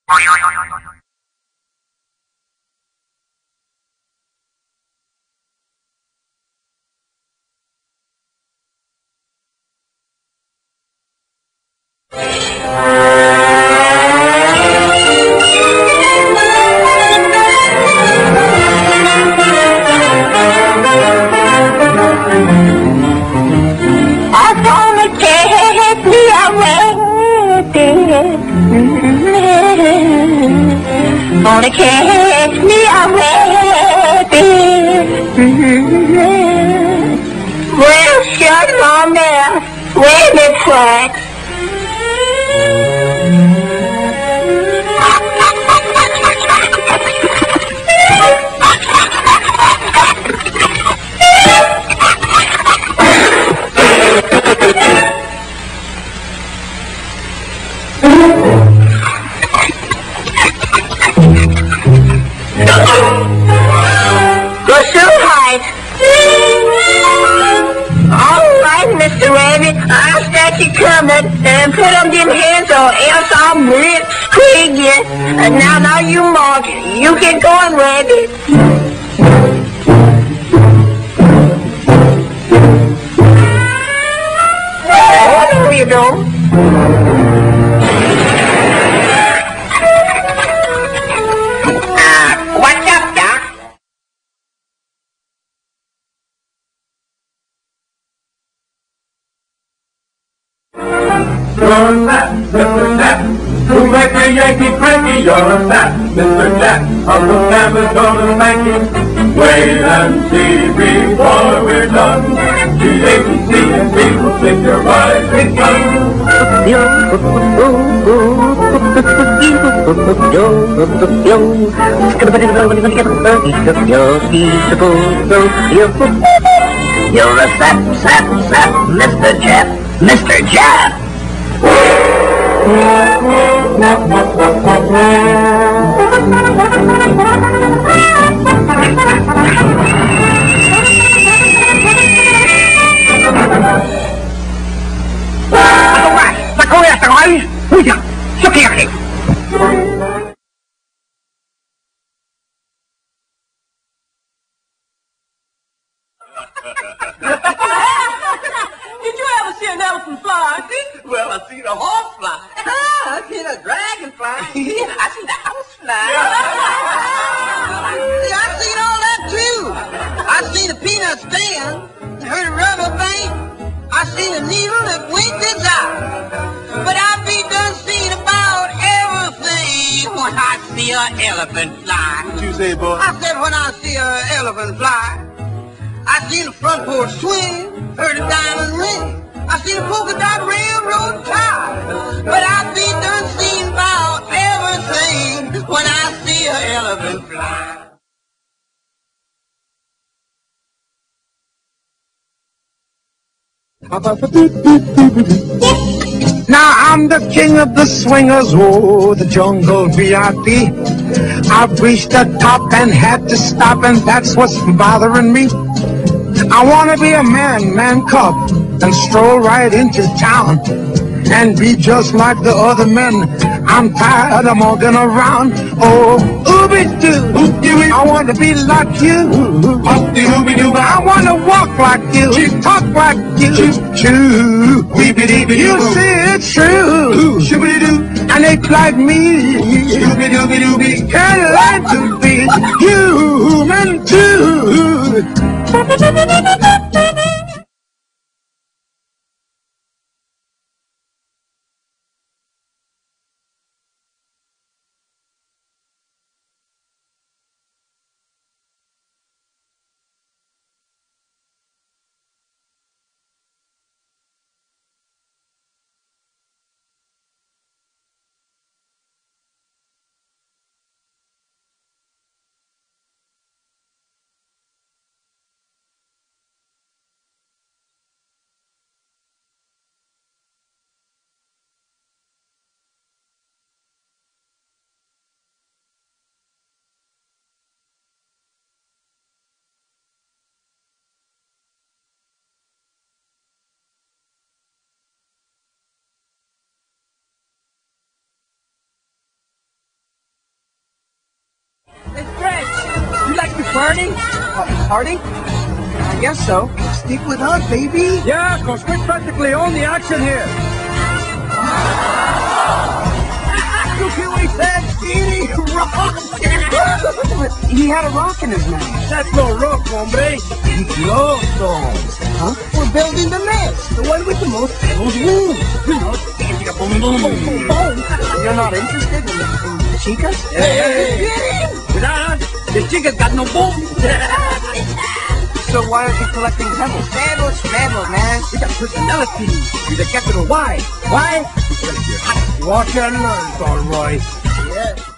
Gonna catch me away, well, shut my mouth, wave it flat. Mr. Rabbit, I'll start you coming and put on them hands or else I'll rip squeak you. And now you mark it. You get going, Rabbit. What do you do? What's up, Doc? You're a sap, Mr. Jack, who make a Yankee cranky. You're a sap, Mr. Jack, Uncle Sam is gonna spank you. Wait and see before we're done. The ABC and B will think you're rising sun. You're a sap, Mr. Jack, Mr. Jack. Did you ever see an elephant fly? Well, I seen a horse fly. I seen a dragon fly. I seen a house fly. See, I seen all that too. I seen a peanut stand, heard a rubber band. I seen a needle that winked its eye. But I be done seen about everything when I see an elephant fly. What you say, boy? I said when I see an elephant fly. I seen a front porch swing, heard a diamond ring. I seen a polka dot railroad tie. But I be done seen about everything when I see an elephant fly. Now I'm the king of the swingers, oh, the jungle VIP. I've reached the top and had to stop, and that's what's bothering me. I want to be a man cub, and stroll right into town, and be just like the other men. I'm tired of walking around. Oh, ooby-doo, I want to be like you. I want to walk like you, talk like you. Choo, you see it's true. And ache like me. Can't like to be human too. Flirting? Party? I guess so. Stick with us, baby. Yeah, because we practically own the action here. Look at what he said. Eating rock. He had a rock in his mouth. That's no rock, hombre. Explosos. Huh? We're building the nest. The one with the most pebbles wins. You know, boom, boom, boom, boom, boom. You're not interested in chicas? Hey. The chicken's got no boom. So why aren't you collecting pebbles? Pebbles, man. You got personality with a capital Y. Why? Because you're hot. Watch and learn, Roy. Yeah.